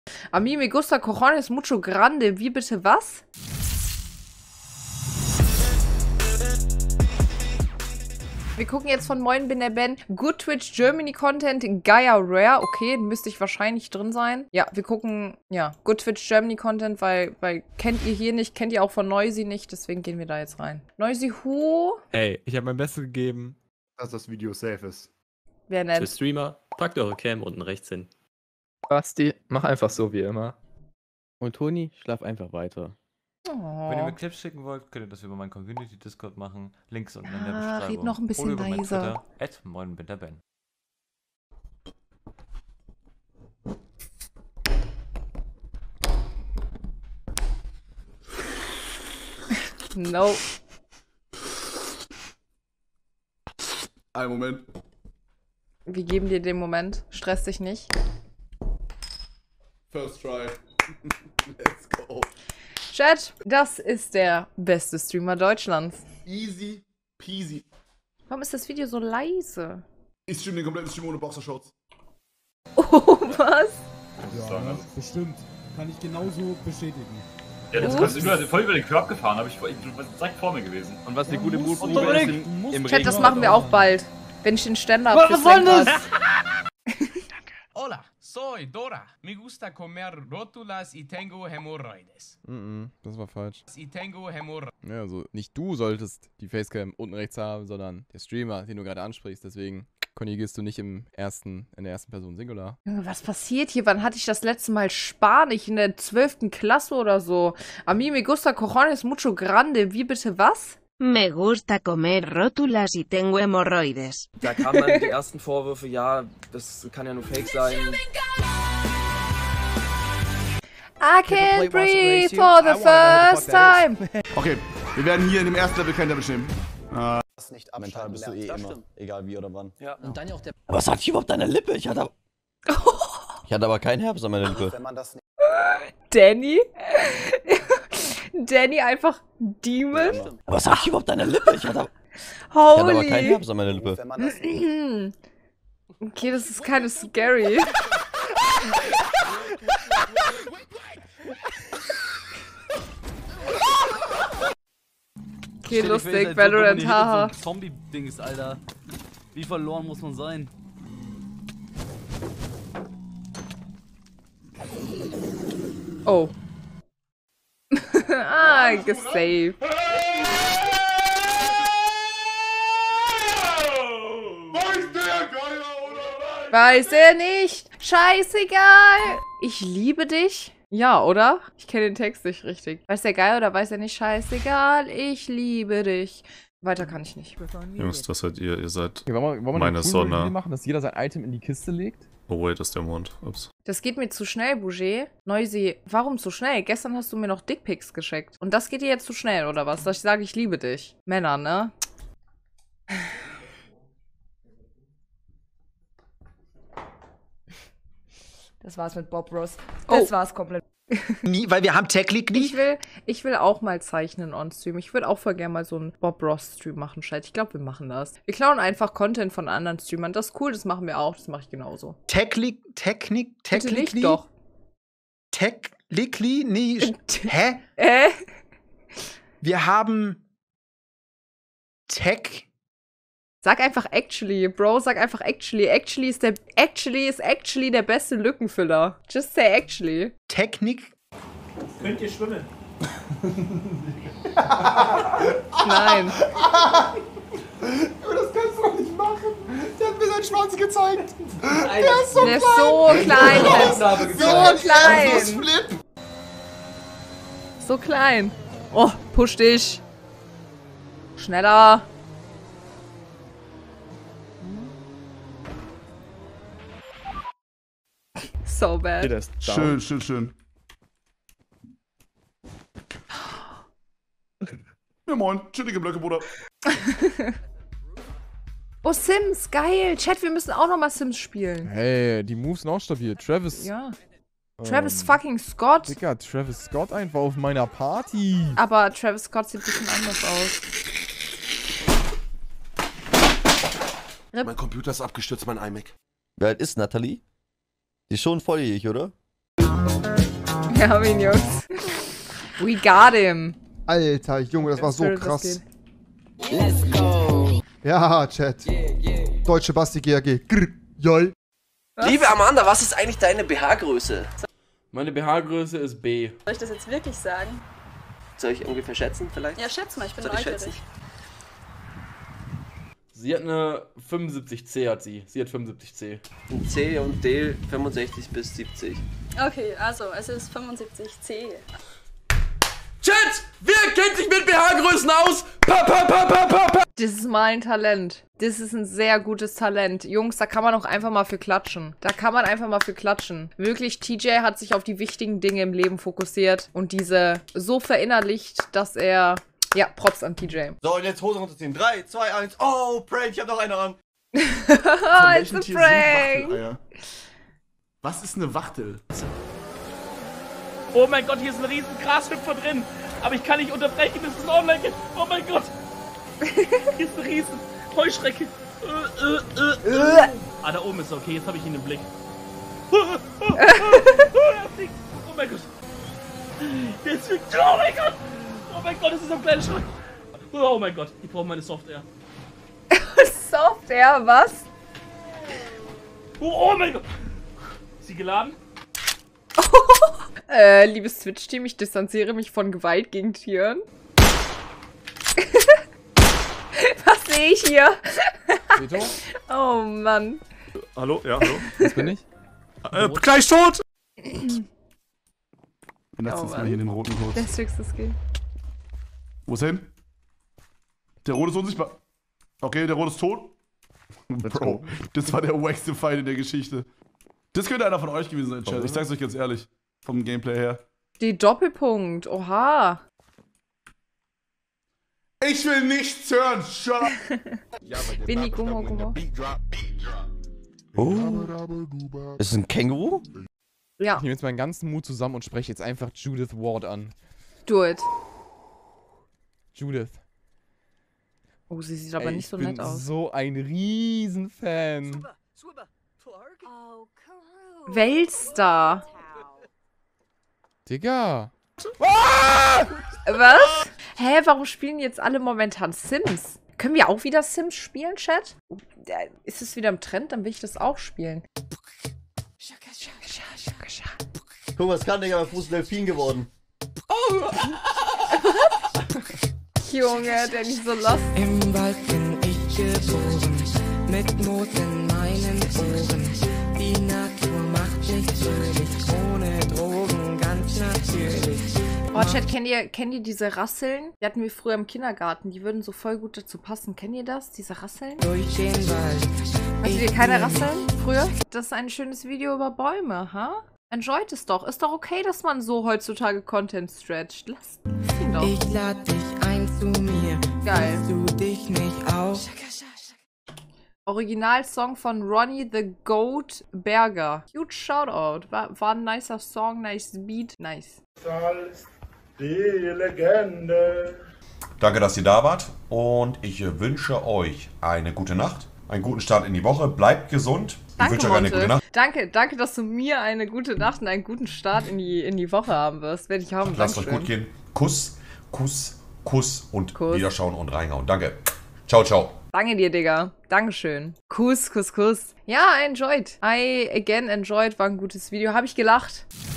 A mí me gusta cojones mucho grande. Wie bitte was? Wir gucken jetzt von Moin bin der Ben. Good Twitch Germany Content, Gaia Rare. Okay, müsste ich wahrscheinlich drin sein. Ja, wir gucken, ja, Good Twitch Germany Content, weil kennt ihr hier nicht, kennt ihr auch von Noisy nicht, deswegen gehen wir da jetzt rein. Noisy who? Hey, ich habe mein Bestes gegeben. Dass das Video safe ist. Wer Für nennt? Streamer, packt eure Cam unten rechts hin. Basti, mach einfach so wie immer. Und Toni, schlaf einfach weiter. Wenn ihr mir Oh. Clips schicken wollt, könnt ihr das über meinen Community-Discord machen. Links unten in der Ah, Beschreibung. red noch ein bisschen Oder über mein leiser. Twitter, @moinbinderben. No. Einen Moment. Wir geben dir den Moment. Stress dich nicht. First try. Let's go. Chat, das ist der beste Streamer Deutschlands. Easy peasy. Warum ist das Video so leise? Ich stream den kompletten Stream ohne Boxershorts. Oh, was? Ja, bestimmt. Kann ich genauso bestätigen. Ja, das Ups. ist nur voll über den Körper gefahren, habe ich direkt vor mir gewesen. Und was eine Ja, gute musst du. Mutprobe ist Du musst. im Chat, Regen. das machen wir auch bald. Wenn ich den Ständer Was soll das? Hola, soy Dora. Me gusta comer rótulas y tengo hemorroides. Das war falsch. Y tengo hemorroides. Ja, also nicht du solltest die Facecam unten rechts haben, sondern der Streamer, den du gerade ansprichst. Deswegen konjugierst du nicht in der ersten Person Singular. Junge, was passiert hier? Wann hatte ich das letzte Mal Spanisch? In der 12. Klasse oder so. A mí me gusta cojones mucho grande. Wie bitte was? Me gusta comer rótulas y tengo hemorroides. Da kamen dann die ersten Vorwürfe, ja, das kann ja nur Fake sein. I can't breathe for the first time. Okay, wir werden hier in dem ersten Level kein Damage nehmen. Mental bist du eh immer, egal wie oder wann. Ja. Und dann ja auch der. Was sagt hier überhaupt deine Lippe? Ich hatte aber keinen Herbst an meiner Lippe. Wenn man das nicht. Danny? Danny einfach Demon? Was sagt hier überhaupt deine Lippe? Ich hatte aber keinen Holy. Herbst an meiner Lippe. Okay, das ist kind of scary. Okay, lustig, Valorant, haha. Zombie-Dings, Alter. Wie verloren muss man sein? Oh. Gesaved. Weiß er nicht. Scheißegal. Ich liebe dich. Ja, oder? Ich kenne den Text nicht richtig. Weiß der geil oder weiß er nicht? Scheißegal. Ich liebe dich. Weiter kann ich nicht. Jungs, das seid ihr. Ihr seid Okay, wollen wir meine eine coole Sonne. Idee machen, dass jeder sein Item in die Kiste legt? Oh wait, das ist der Mond. Ups. Das geht mir zu schnell, Bouger. Noisy, warum zu schnell? Gestern hast du mir noch Dickpics geschickt. Und das geht dir jetzt zu schnell, oder was? Dass ich sage, ich liebe dich. Männer, ne? Das war's mit Bob Ross. Das war's komplett. Nie, weil wir haben Tech-League nie. Ich will auch mal zeichnen on-stream. Ich würde auch voll gerne mal so einen Bob Ross-Stream machen, Chat. Ich glaube, wir machen das. Wir klauen einfach Content von anderen Streamern. Das ist cool, das machen wir auch. Das mache ich genauso. Technic, Bitte nicht doch. Technically? Nee. Hä? Wir haben Tech. Sag einfach actually, Bro, sag einfach actually. Actually ist actually der beste Lückenfüller. Just say actually. Technik. Könnt ihr schwimmen? Nein. Aber das kannst du doch nicht machen. Der hat mir seinen Schwanz gezeigt. Der ist so klein. So klein. So klein. Oh, push dich. Schneller. So bad. Der ist down. Schön. Ja moin, chillige Blöcke, Bruder. Oh, Sims, geil. Chat, wir müssen auch nochmal Sims spielen. Hey, die Moves sind auch stabil. Travis. Ja. Travis fucking Scott. Digga, Travis Scott einfach auf meiner Party. Aber Travis Scott sieht ein bisschen anders aus. Mein Computer ist abgestürzt, mein iMac. Wer alt ist Natalie? Die ist schon volljährig, oder? Wir haben ihn, Jungs. We got him. Alter, Junge, das war so Spirit, krass. Ja, Chat. Deutsche Basti GAG. Grr, joi. Liebe Amanda, was ist eigentlich deine BH-Größe? Meine BH-Größe ist B. Soll ich das jetzt wirklich sagen? Soll ich ungefähr schätzen vielleicht? Ja, schätz mal, ich bin Soll ich neugierig. schätzen? Sie hat eine 75C, hat sie. Sie hat 75C. Ein C und D 65 bis 70. Okay, also es ist 75C. Chat! Wer kennt sich mit BH-Größen aus? Pa, pa, pa, pa, pa, pa. Das ist mal ein Talent. Das ist ein sehr gutes Talent. Jungs, da kann man auch einfach mal für klatschen. Da kann man einfach mal für klatschen. Wirklich, TJ hat sich auf die wichtigen Dinge im Leben fokussiert und diese so verinnerlicht, dass er... Ja, Props an TJ. So, und jetzt Hose runterziehen. 3, 2, 1. Oh, Prank, ich hab noch eine an. It's a prank. Was ist eine Wachtel? Oh mein Gott, hier ist ein riesen Grashüpfer drin. Aber ich kann nicht unterbrechen, das ist online. Oh mein Gott. Hier ist ein riesen Heuschrecke. Ah, da oben ist er. Okay, jetzt habe ich ihn im Blick. Oh mein Gott. Der ist fliegt. Oh mein Gott. Oh mein Gott, das ist ein kleiner Schreck. Oh mein Gott, ich brauche meine Software. Software, was? Oh mein Gott. Ist sie geladen? Liebes Twitch-Team, ich distanziere mich von Gewalt gegen Tieren. Was sehe ich hier? Oh Mann. Hallo? Ja, hallo? Das bin ich. Gleich tot! Lass uns mal hier den roten kurz. Der ist höchstes Skill. Wo ist er hin? Der rote ist unsichtbar. Okay, der rote ist tot. Bro, das war der wackste Fight in der Geschichte. Das könnte einer von euch gewesen sein, Chat. Ich sag's euch ganz ehrlich. Vom Gameplay her. Die Doppelpunkt. Oha. Ich will nichts hören. Shut up. Winnie, Gummo, Gummo. Oh. Ist es ein Känguru? Ja. Ich nehme jetzt meinen ganzen Mut zusammen und spreche jetzt einfach Judith Ward an. Do it. Judith. Oh, sie sieht aber nicht so nett aus. Ich bin so ein Riesenfan. Weltstar. Digga. Was? Hä, warum spielen jetzt alle momentan Sims? Können wir auch wieder Sims spielen, Chat? Ist es wieder im Trend? Dann will ich das auch spielen. Guck mal, es kann, Digga, mein Fuß ist Delfin geworden. Junge, der nicht so lost. Im Wald bin ich geboren, mit Mut in meinen Ohren. Die Natur macht mich fröhlich, ohne Drogen, ganz natürlich. Oh, Chat, kennt ihr diese Rasseln? Die hatten wir früher im Kindergarten. Die würden so voll gut dazu passen. Kennt ihr das? Diese Rasseln? Durch den Wald. Hattet ihr keine Rasseln früher? Das ist ein schönes Video über Bäume, ha? Enjoyt es doch. Ist doch okay, dass man so heutzutage Content stretcht. Lasst ihn doch. Ich lade dich ein zu mir. Geil. Du dich nicht auch. Originalsong von Ronnie the Goat Berger. Huge Shoutout. War ein nicer Song, nice Beat, nice. Die Legende. Danke, dass ihr da wart und ich wünsche euch eine gute Nacht, einen guten Start in die Woche. Bleibt gesund. Danke, ich wünsche euch eine gute Nacht. Danke, dass du mir eine gute Nacht und einen guten Start in die Woche haben wirst. Werde ich haben. Lasst euch gut gehen. Kuss, Kuss, Kuss und Wiederschauen und reinhauen. Danke. Ciao, ciao. Danke dir, Digga. Dankeschön. Kuss, Kuss, Kuss. Ja, I enjoyed. I again enjoyed. War ein gutes Video. Habe ich gelacht.